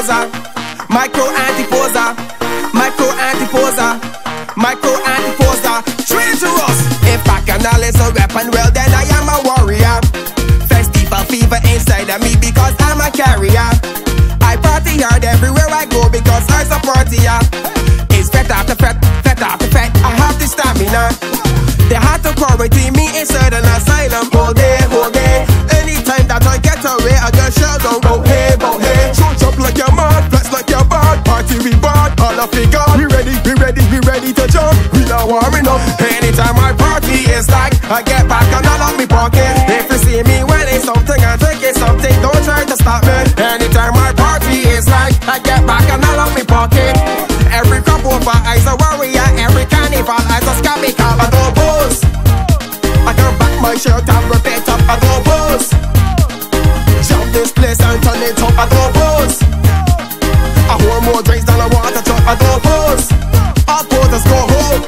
antiposer, micro antiposer, micro antiposer, micro antiposer, traitorous. If bacchanal is a weapon, well then I am a warrior. Festival fever inside of me because I'm a carrier. I party hard everywhere I go because I's a partier. It's fet after fet, fet after fet, I have the stamina. They had to quarantine me inside an asylum. Whole day, anytime that I get away, I just shout down, go hey, shoot up like you're mad, flex like you're bad. Party we bad, all of it gone. We ready to jump. We not warming up. Anytime I party, it's like I get back and all of me pocket. If you see me winning something and drinking something, don't try to stop me. Anytime I party, it's like I get back and all of me pocket. Every crop over, I's a warrior. Every carnival, I's a scabby cow. I don't pose. I can back my shirt and repeat up. I don't pose. Jump this place and turn it up. I don't pose. I hold more drinks than I want to truck. I don't pose. All poses go home.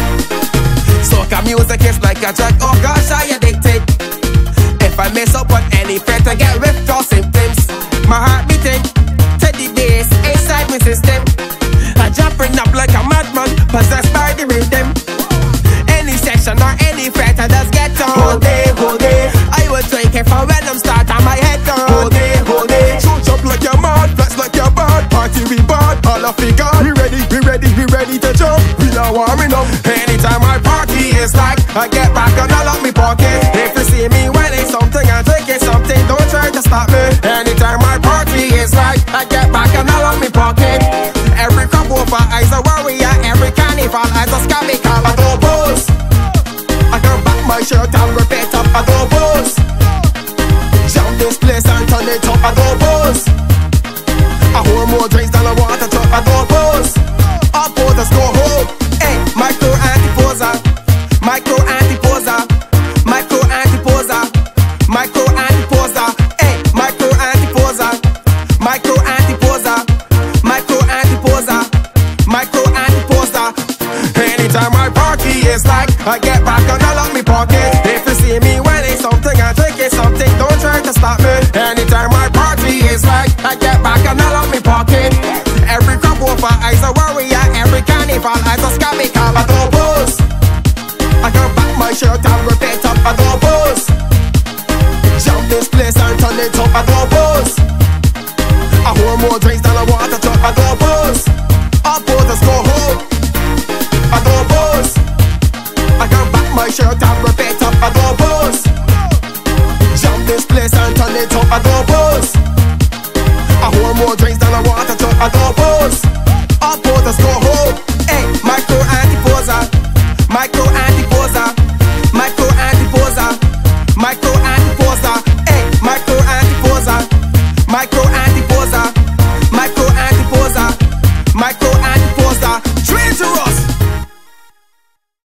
Soca music is like a drug. Oh gosh, I addicted. If I mess up on any fret, I get withdrawal symptoms. My heart beating to the bass inside my system. I jumping up like a madman, possessed by the rhythm. Any section or any fret, I just get on. Whole day, I was drinking for when I'm starting my head down. Whole day, shoot up like you're mad, flex like you're bad. Party we bad, all of it gone. We ready to jump. We not warming up. Anytime I party, it's like I get back and all of me pocket. If you see me winning something and drinking something, don't try to stop me. Anytime I party, it's like I get back and all of me pocket. Every crop over, I's a warrior. Every carnival, I's a scabby cow. I don't pose. I can back my shirt and repeat up. I don't pose. Jump this place and turn it up. I don't pose. I hold more drinks than I want to truck. I don't pose. All poses go home. Hey, micro antiposer, micro antiposer, micro antiposer, micro antiposer. Hey, micro antiposer, micro antiposer, micro antiposer, micro antiposer. Anytime I party, it's like I get back and all of me pocket. If you see me winning something and drinking something, don't try to stop me. Anytime I party, it's like I get back and all of me pocket. Every crop over, I's a warrior. Every carnival, I's a scabby cow. I don't pose. I can back my shirt and repeat up. I don't pose. Jump this place and turn it up. I don't pose. I hold more drinks than I want to truck. I don't pose. All poses go home. I don't pose. I can back my shirt and repeat up. I don't pose. Jump this place and turn it up. I don't pose. I hold more drinks than I want to truck. I don't pose. All poses go home. Hey, micro antiposer, micro antiposer, micro antiposer, micro antiposer. Hey, micro antiposer, micro antiposer, micro antiposer, micro antiposer. Traitorous.